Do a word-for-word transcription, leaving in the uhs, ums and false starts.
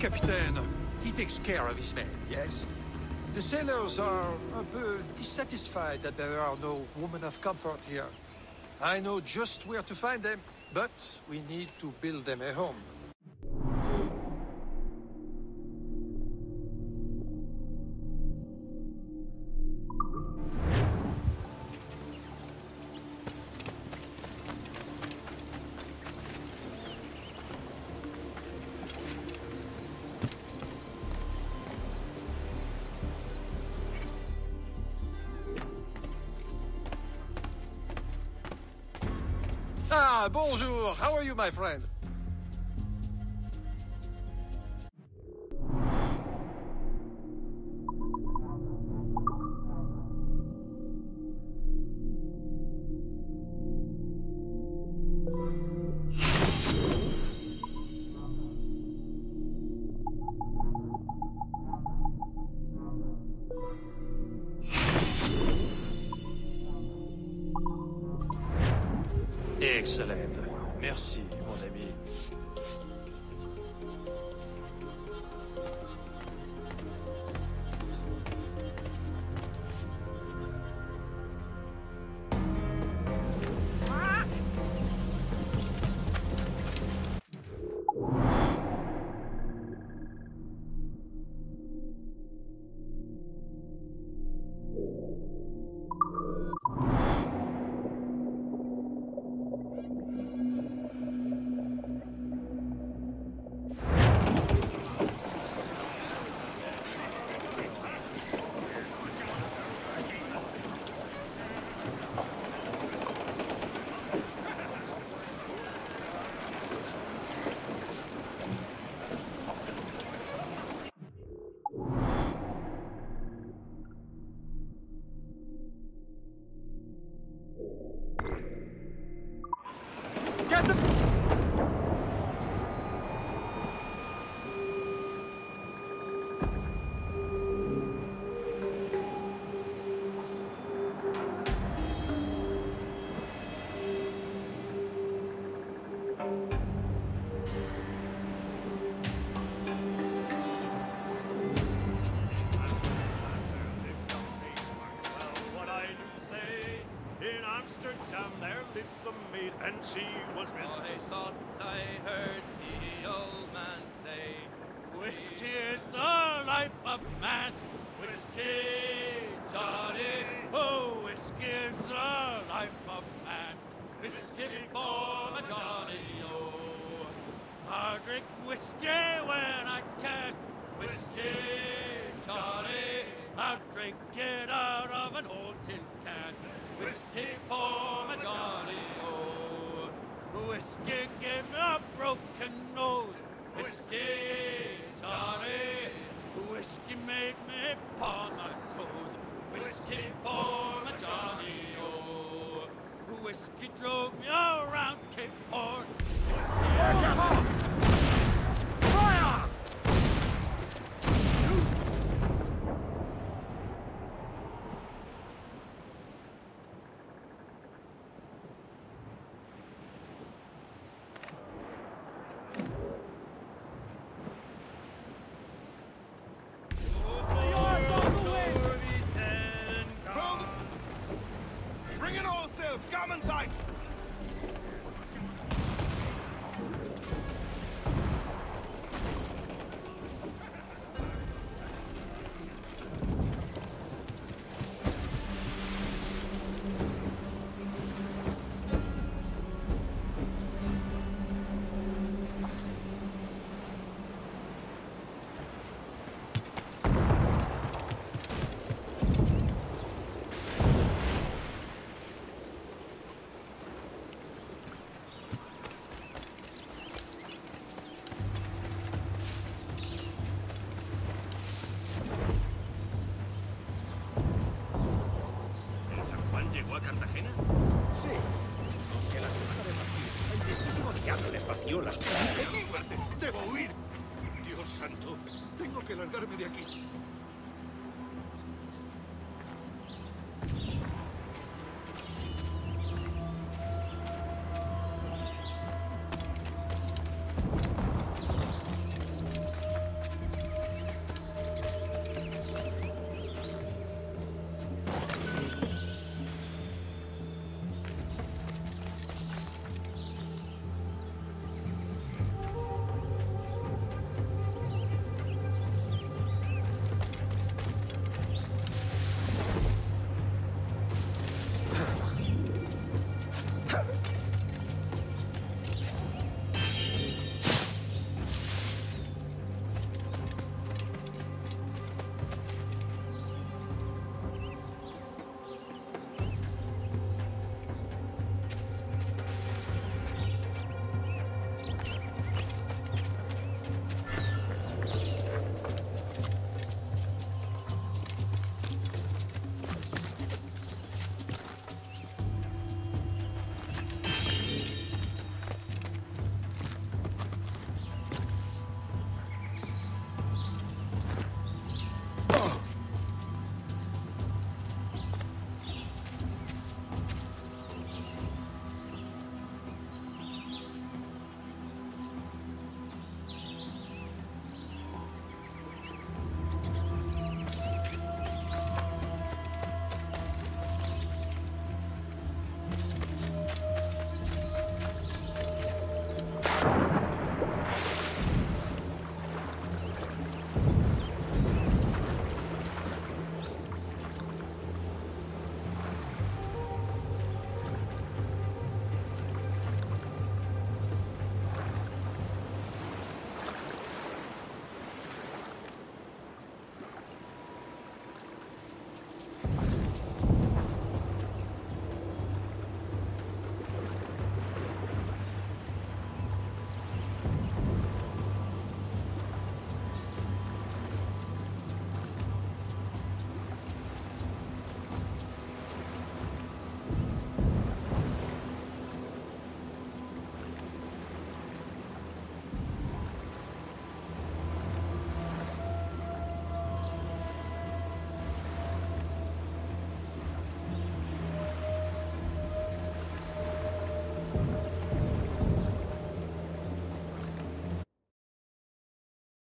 Captain, he takes care of his men, yes? The sailors are a bit dissatisfied that there are no women of comfort here. I know just where to find them, but we need to build them a home. Ah, bonjour. How are you, my friend? Excellent. Merci, mon ami. Get the... Amsterdam there lives a maid, and she was Miss. I thought I heard the old man say, whiskey is the life of man. Whiskey, Johnny, oh, whiskey is the life of man. whiskey for my Johnny, oh. I drink whiskey when I can. Whiskey, Johnny, I drink it out of an old tin can. whiskey for my Johnny, oh. Whiskey gave me a broken nose. Whiskey, Johnny, whiskey made me paw my toes. whiskey for my Johnny, oh. Whiskey drove me around Cape Horn. Fire! Bring it all, Sil! Come and tight! ¿Llegó a Cartagena? Sí. Aunque la semana de Martín, el mismísimo diablo les vació las piernas. ¡Debo huir! Dios santo, tengo que largarme de aquí.